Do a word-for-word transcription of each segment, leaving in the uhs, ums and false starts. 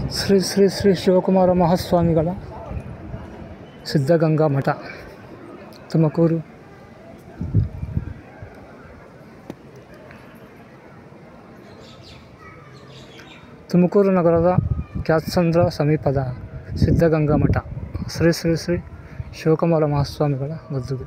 ಶ್ರೀ ಶ್ರೀ ಶ್ರೀ ಶಿವಕುಮಾರ ಮಹಾಸ್ವಾಮಿಗಳ ಸಿದ್ಧಗಂಗಾ ಮಠ, ತುಮಕೂರು. ತುಮಕೂರು ನಗರದ ಕ್ಯಾತ್ಸಂದ್ರ ಸಮೀಪದ ಸಿದ್ಧಗಂಗಾ ಮಠ ಶ್ರೀ ಶ್ರೀ ಶ್ರೀ ಶಿವಕುಮಾರ ಮಹಾಸ್ವಾಮಿಗಳ ಗದ್ದುಗೆ.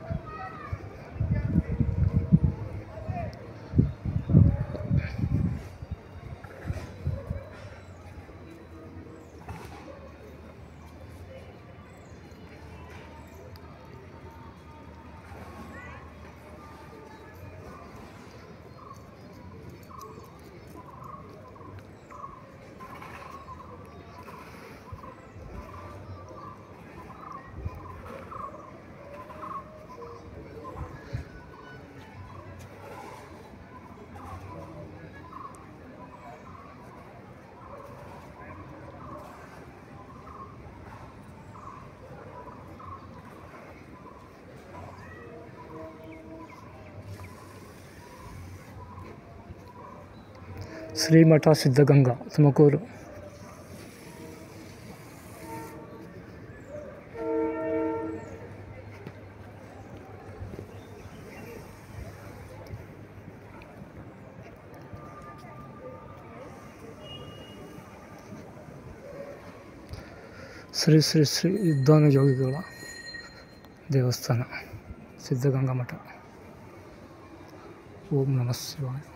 ಶ್ರೀಮಠ ಸಿದ್ಧಗಂಗಾ, ತುಮಕೂರು. ಶ್ರೀ ಶ್ರೀ ಶ್ರೀ ಯುದ್ಧಾನುಯೋಗಿಗಳ ದೇವಸ್ಥಾನ ಸಿದ್ಧಗಂಗಾ ಮಠ. ಓಂ ನಮಃ ಶಿವಾಯ.